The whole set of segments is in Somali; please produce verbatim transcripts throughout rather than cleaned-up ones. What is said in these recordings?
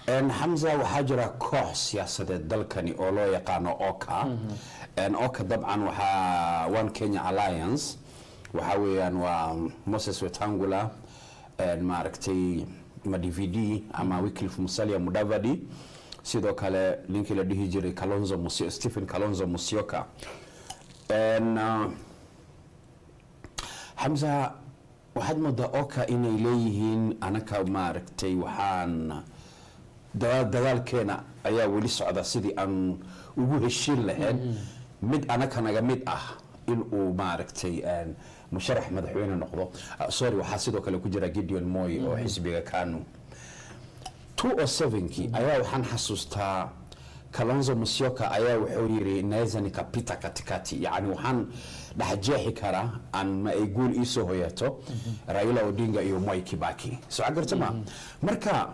ان حمزه وحاجره كوح سياسه دلكني او لو يقانو اوكا ان اوكا طبعا وحا وان كينيا الاينس waxa weeyaan waa Moses Wetangula and maaragtay Madividi ama Wycliffe Musalia Mudavadi sidoo kale linki la dhihi jiray Kalonzo Musyoka Stephen Kalonzo Musyoka and uh, Hamza waxaad moodaa oka inay leeyihiin anaka maaragtay waxaan dagaalkeena ayaa weli socda sidii aan ugu heshiin lahayn mid anaka naga mid ah in uu maaragtay aan musharax madaxweyne noqdo sorry waxa sidoo kale ku jira Gideon Moi oo xisbiga kaanu two oh seven ki ayaa waxaan xasuustaa Kalonzo Musyoka ayaa wuxuu yiri naweza nikapita katikati yani waxaan dhaxjeexi kara aan ma ay guul iisoo hoyato Raila Odinga iyo Moi Kibaki soo agartama marka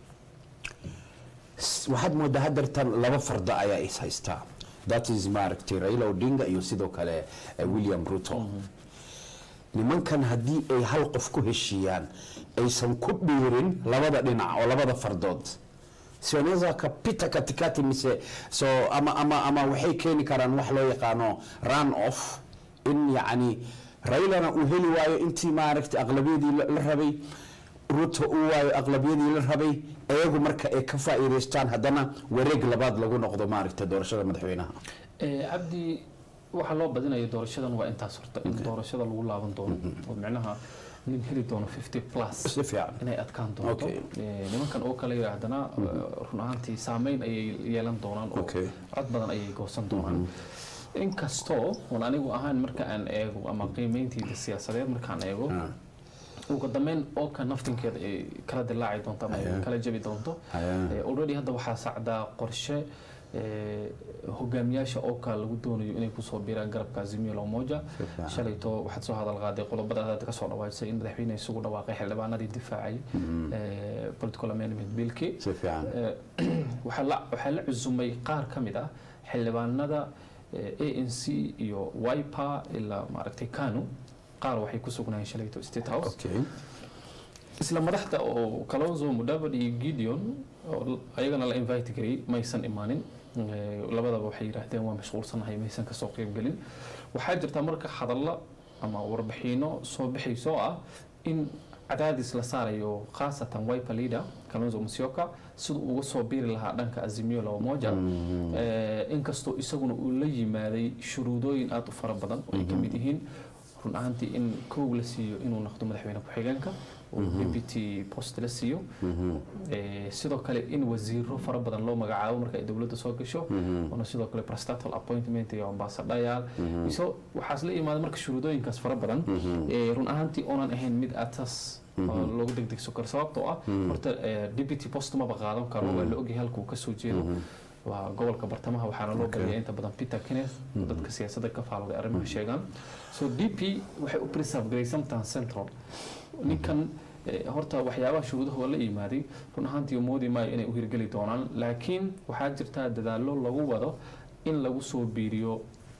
waxaad moodaa hadartan laba farda ayaa is haystaa that is maaragtay Raila Odinga iyo sidoo kale William Ruto nimankan hadii ay hal qof ku heshiyaan aysan ku dhiirin labada dhinac oo labada fardood sioneza kapita katikati mise so ama ama ama waxay keeni karaan wax loo yaqaano run off in yani Raila uu heli waayo intii maaragtay aqlabiyadii la rabay Ruto uu waayo aqlabiyadii la rabay ayagu marka ay ka faa'iideystaan hadana wareeg labaad lagu noqdo maaragtay doorashada madaxweynaha ee abdi waxa loo badinayo doorashadan waa intaas horta in doorashada lagu laaban doono oo macnaha nin heli doono fifty plus inay adkaan doonto nimankan oo kale yiraahdana run ahaantii saameyn ay yeelan doonaan oo cod badan ay goosan doonaan in kasto oo anigu ahaan marka aan eego ama qiimeyntii siyaasadeed marka aan eego ugu dambeyn oo ka naftinkeeda ay kala dilaacay doonto ama kala jabi doonto already hadda waxa sacda qorshe hogaamiyaasha oo kale lagu doonayo inay ku soo biiraan garabka Azimio la Umoja shalayto waxaad soo hadal qaaday qodobada aad ka soo dhawaysay in madaxweyne isugu dhawaaqay xildhibaanadii difaacay ee political amendment billki waxa la waxa la cusumay qaar kamid ah xildhibaanada A N C iyo Wiper ila maaragtay Kanu qaar waxay ku sugnaayeen shalayto State House okay isla madaxda oo Kalonzo Mudavadi iyo Gideon ayagana la invite garay maysan imaanin labadaba waxay yiraahdeen waa mashquulsanahay maysan ka soo qayb galin waxa jirta marka hadalla ama warbixino soo bixayso ah in cadaadis la saarayo khaasatan Wiper leader Kalonzo Musyoka sidoo ugu soo biiri lahaa dhanka Azimio la Umoja in kasto isaguna uu la yimaaday shuruudooyin aad u fara badan oo ay kamid yihiin run ahaantii in koow la siiyo inuu noqdo madaxweyne ku xigeenka oo deputy post la siiyo ee sidoo kale in wasiiro fara badan loo magacaabo marka ay dawladda soo gasho oo sidoo kale presidential appointment iyo ambassador iso waxaas la imaado marka shuruudooyinkaas fara badan ee run ahaantii oonan ahayn mid atas loogu degdegso kar sababtoo ah horta deputy post ma qaadan karo waa la ogyahay halkuu ka soo jeedo waa gobolka bartamaha waxaana loo bariyaa inta badan Peter Kenneth dadka siyaasadda ka faalooday arrimaha sheegan so D P waxay u preserve grayson tan central ninkan horta waxyaabaha shuruudaha la yimaaday run ahaantii moodi ma inay u hirgeli doonaan laakiin waxaa jirta dadaalo lagu wado in lagu soo biiriyo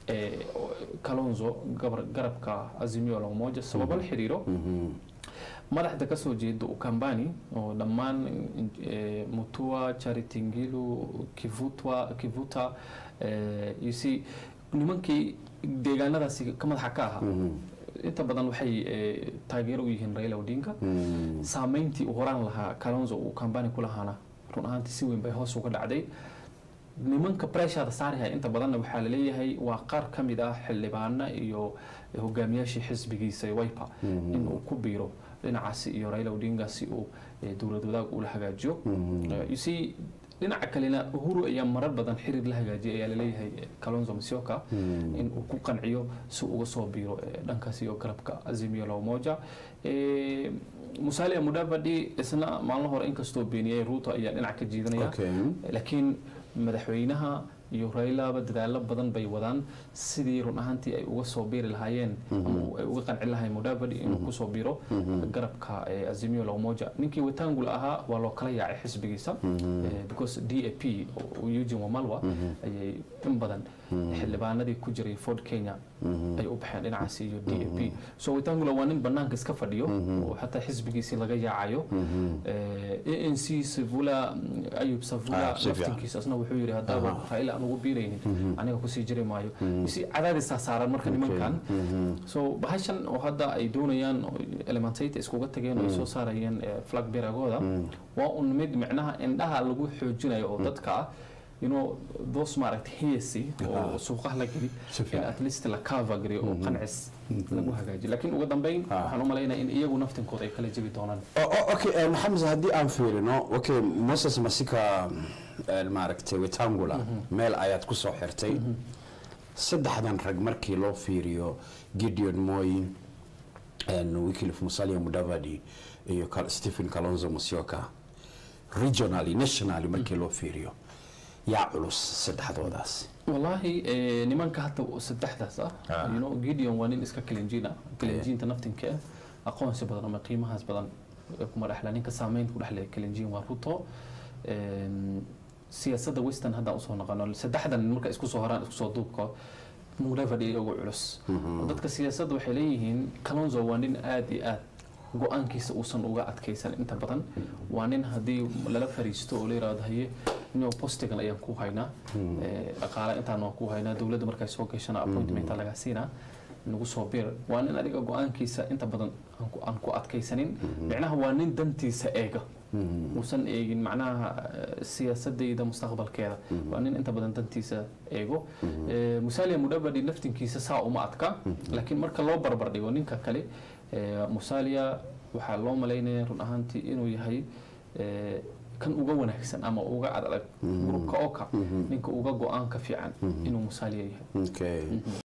Kalonzo garabka Azimio la Umoja sabab la xiriiro madaxda ka soo jeedo Ukambani oo dhamaan Mutua Charity Ngilu Kivutwa Kivuta you see nimankii deegaanadaasi ka madaxa ka aha inta badan waxay taageero u yihiin Raila Odinga saameyntii u horaan lahaa Kalonzo uu Ukambani ku lahaana run ahaantii si weyn bay hoos uga dhacday nimanka pressure saaraya inta badan waxa la leeyahay waa qaar kamid ah xildhibaana iyo hogaamiyaasha xisbigiisa Wiper in uu ku biiro dhinacaasi iyo Raila Odinga si uu dawladda uu la hagaajiyo you see dhinaca kalena Uhuru ayaa marar badan xiriir la hagaajiyay ayaa la leeyahay Kalonzo Musyoka in uu ku qanciyo si uu uga soo biiro dhankaasi iyo garabka Azimio la Umoja ee Musalia Mudavadi isna maalin hore inkastoo beeniyay Ruto ayaa dhinaca ka jiidanaya laakiin madaxweynaha iyo Raila dadaalo badan bay wadaan sidii run ahaantii ay uga soo biiri lahaayeen ama ay uga qanci lahaayeen Mudavadi inuu ku soo biiro garabka Azimio la Umoja ninkii Wetangula ahaa waa loo kala yaacay xisbigiisa because D A P oo Eugene Wamalwa ayay in badan xildhibaanadii ku jiray Ford Kenya ay u baxeen dhinacaas iyo D A P so Wetangula waa nin banaanka iska fadhiyo oo xataa xisbigiisa laga yaacayo A N C Savula Ayub Savula laftinkiisasna wuxuu yiri hadaba Raila aan ugu biiraynin aniga ku sii jiray maayo si cadaadis saaran marka nimankan so bahashan oo hadda ay doonayaan elementate iskuga tageen oo soo saarayeen flag bearagooda waa un mid macnaha indhaha lagu xoojinayo oo dadka inuu doos maaragtay heesi oo suuqaha la geli in at least la cover gari oo qancis lagu hagaajiyo laakiin ugu dambeyn waxaan u maleynayaa in iyagu naftinkooda ay kala jabi doonaan okay Maxamed haddii aan fiirino okay Moses Masika maaragtay Wetangula meel ayaad ku soo xirtay saddexdan rag markii loo fiiriyo Gideon Moi and Wycliffe Musalia Mudavadi iyo Stephen Kalonzo Musyoka regionally nationally markii loo fiiriyo yaa culus saddexdoodaas wallahi nimanka hadda saddexdaas ah you know Gideon waa nin iska kalinjiina kalinjiinta naftinka aqoonsi badan ama qiimahaas badan kuma dhaxla ninka saameyn ku dhaxlay kalinjiin waa Ruto siyaasadda Western hadda u soo noqono saddexdan marka isku soo horaan isku soo duubko Mudavadi ugu culus dadka siyaasadda waxay leeyihiin Kalonzo waa nin aad iyo aad go'aankiisa uusan uga adkaysan inta badan waa nin hadii lala fariisto oo leeyahay haye inuu postigan ayaan ku haynaa dhaqaale intaan oo ku haynaa dawladda markay soo gashana appointment laga siinaa nagu soo bir waa nin adiga go'aankiisa inta badan aan ku adkaysanin macnaha waa nin dantiisa eega uusan eegin macnaha siyaasadda mustaqbalkeeda waa nin inta badan dantiisa eego Musalia Mudavadi naftinkiisa saa uma adka laakiin marka loo barbar dhigo ninka kale Musalia waxa loo maleynayaa run ahaantii inuu yahay kan uga wanaagsan ama uga adag grupka Oka ninka uga go'aan ka fiican inuu Musalia yahay okay